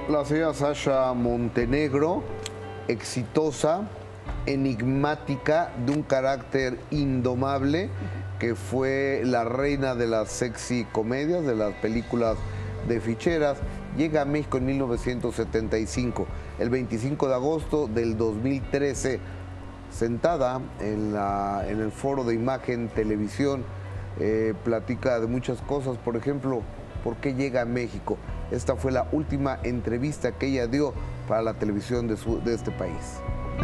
La señora Sasha Montenegro, exitosa, enigmática, de un carácter indomable, que fue la reina de las sexy comedias, de las películas de ficheras, llega a México en 1975, el 25 de agosto del 2013, sentada en el foro de Imagen Televisión, platica de muchas cosas, por ejemplo, ¿por qué llega a México? Esta fue la última entrevista que ella dio para la televisión de este país.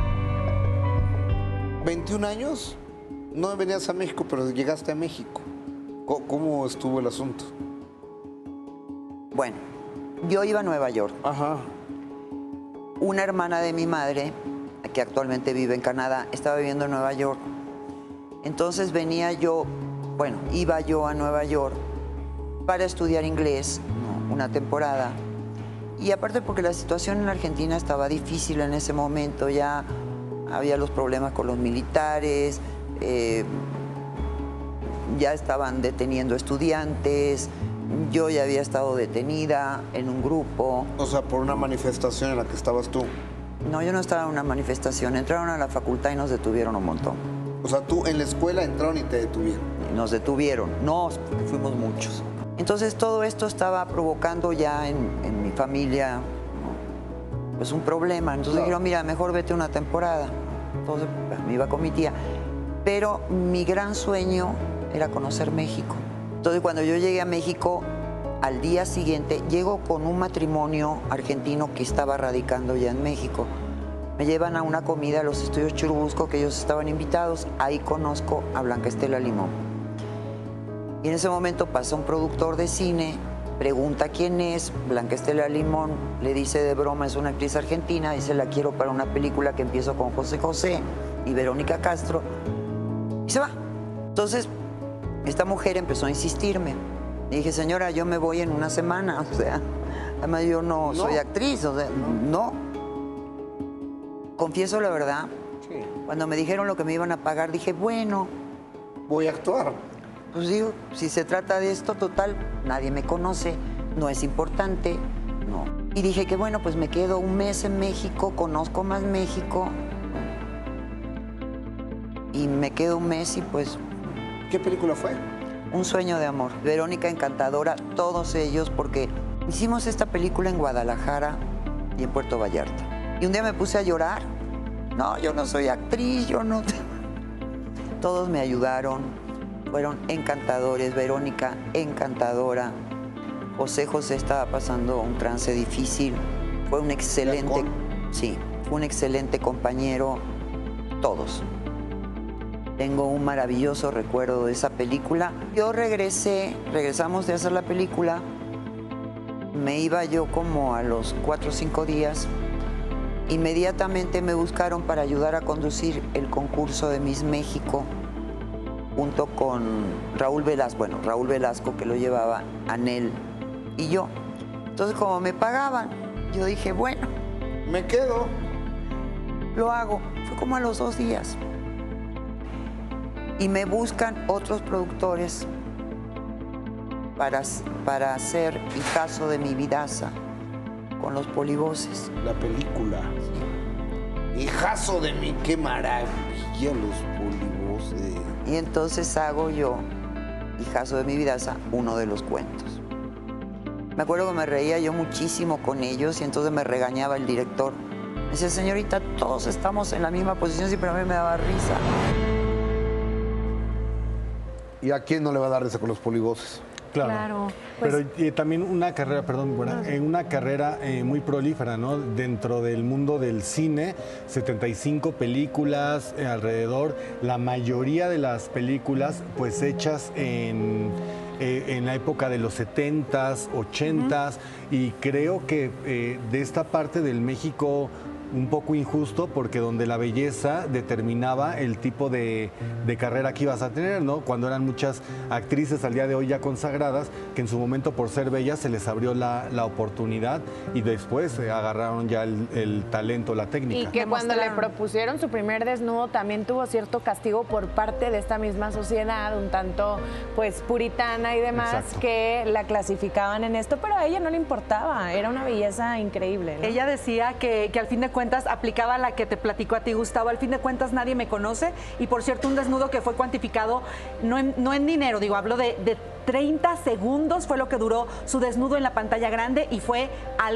21 años, no venías a México, pero llegaste a México. ¿Cómo estuvo el asunto? Bueno, yo iba a Nueva York. Ajá. Una hermana de mi madre, que actualmente vive en Canadá, estaba viviendo en Nueva York. Entonces iba yo a Nueva York para estudiar inglés, una temporada. Y aparte porque la situación en Argentina estaba difícil en ese momento, ya había los problemas con los militares, ya estaban deteniendo estudiantes, yo ya había estado detenida en un grupo. O sea, por una manifestación en la que estabas tú. No, yo no estaba en una manifestación, entraron a la facultad y nos detuvieron un montón. O sea, tú en la escuela entraron y te detuvieron. Nos detuvieron, no, fuimos muchos. Entonces todo esto estaba provocando ya en mi familia pues un problema. Entonces dijeron, mira, mejor vete una temporada. Entonces me iba con mi tía. Pero mi gran sueño era conocer México. Entonces cuando yo llegué a México, al día siguiente, llego con un matrimonio argentino que estaba radicando ya en México. Me llevan a una comida a los estudios Churubusco, que ellos estaban invitados. Ahí conozco a Blanca Estela Limón. Y en ese momento pasa un productor de cine, pregunta quién es, Blanca Estela Limón le dice de broma, es una actriz argentina, dice la quiero para una película que empiezo con José José y Verónica Castro, y se va. Entonces, esta mujer empezó a insistirme. Le dije, señora, yo me voy en una semana, o sea, además yo no soy actriz, o sea, no. Confieso la verdad, Sí. cuando me dijeron lo que me iban a pagar, dije, bueno, Voy a actuar. pues digo, si se trata de esto, total, nadie me conoce, no es importante, no. Y dije que bueno, pues me quedo un mes en México, conozco más México. Y me quedo un mes y pues... ¿Qué película fue? Un sueño de amor. Verónica encantadora, todos ellos, porque hicimos esta película en Guadalajara y en Puerto Vallarta. Y un día me puse a llorar. No, yo no soy actriz, yo no... Todos me ayudaron. Fueron encantadores, Verónica encantadora, José José estaba pasando un trance difícil, fue un excelente, sí, fue un excelente compañero, todos. Tengo un maravilloso recuerdo de esa película. Yo regresamos de hacer la película, me iba yo como a los 4 o 5 días, inmediatamente me buscaron para ayudar a conducir el concurso de Miss México, junto con Raúl Velasco que lo llevaba, Anel y yo. Entonces, como me pagaban, yo dije, bueno, me quedo. Lo hago. Fue como a los 2 días. Y me buscan otros productores para hacer El caso de mi vidaza con los polivoces. La película. Sí. Hijazo de mí, qué maravilla los polivoces. Y entonces hago yo, Hijazo de mi vidaza, uno de los cuentos. Me acuerdo que me reía yo muchísimo con ellos y entonces me regañaba el director. Me decía, señorita, todos estamos en la misma posición, sí, pero a mí me daba risa. ¿Y a quién no le va a dar risa con los polivoces? Claro. Pues, pero también una carrera, una carrera muy prolífera, ¿no? Dentro del mundo del cine, 75 películas alrededor, la mayoría de las películas pues hechas en la época de los 70s, 80s, y creo que de esta parte del México un poco injusto porque donde la belleza determinaba el tipo de carrera que ibas a tener, ¿no? Cuando eran muchas actrices al día de hoy ya consagradas, que en su momento por ser bellas se les abrió la oportunidad y después agarraron ya el talento, la técnica. Y que cuando le propusieron su primer desnudo también tuvo cierto castigo por parte de esta misma sociedad, un tanto pues puritana y demás, Exacto. que la clasificaban en esto, pero a ella no le importaba, era una belleza increíble, ¿no? Ella decía que al fin de cuentas aplicaba la que te platicó a ti, Gustavo, al fin de cuentas nadie me conoce, y por cierto un desnudo que fue cuantificado no en dinero, digo, hablo de 30 segundos fue lo que duró su desnudo en la pantalla grande y fue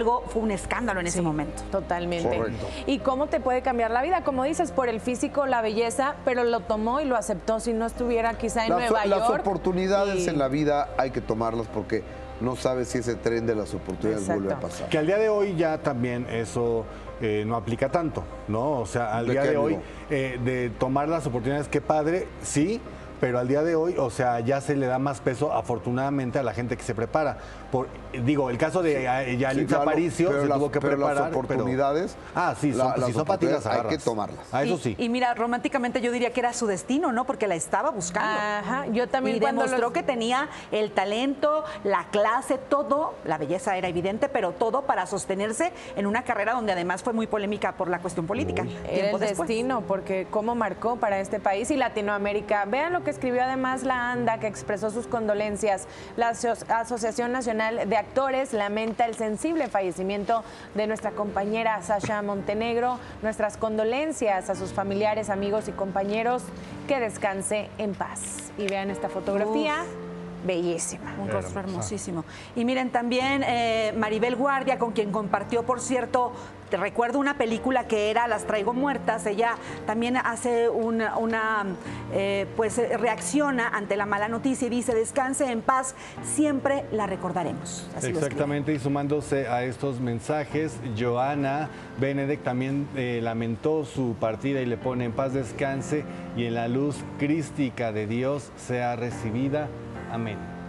un escándalo en ese momento. Totalmente. Correcto. ¿Y cómo te puede cambiar la vida? Como dices, por el físico, la belleza, pero lo tomó y lo aceptó. Si no estuviera quizá en Nueva Las York. oportunidades y- en la vida hay que tomarlas porque no sabes si ese tren de las oportunidades Exacto. vuelve a pasar. Que al día de hoy ya también eso no aplica tanto, ¿no? O sea, al ¿De día qué, de hoy, amigo? de tomar las oportunidades, qué padre, sí, pero al día de hoy, o sea, ya se le da más peso, afortunadamente, a la gente que se prepara. Digo, el caso de Yalitza claro, Aparicio pero se las- tuvo que pero las preparar. oportunidades, Sí, las si son para ti, las oportunidades hay agarras. que tomarlas. Eso sí. Y mira, románticamente yo diría que era su destino, ¿no? Porque la estaba buscando. Ajá, yo también Y cuando demostró los- que tenía el talento, la clase, todo, la belleza era evidente, pero todo para sostenerse en una carrera donde además fue muy polémica por la cuestión política. Era tiempo el después. destino, porque cómo marcó para este país y Latinoamérica. Vean lo que escribió además la ANDA, que expresó sus condolencias. La Asociación Nacional de Actores lamenta el sensible fallecimiento de nuestra compañera Sasha Montenegro. Nuestras condolencias a sus familiares, amigos y compañeros. Que descanse en paz. Y vean esta fotografía. Bellísima. Un rostro hermosísimo. Y miren, también Maribel Guardia, con quien compartió, por cierto, te recuerdo una película que era Las traigo muertas. Ella también hace pues reacciona ante la mala noticia y dice, descanse en paz, siempre la recordaremos. Así lo escribe. Exactamente, y sumándose a estos mensajes, Joana Benedek también lamentó su partida y le pone en paz descanse y en la luz crística de Dios sea recibida. Amén.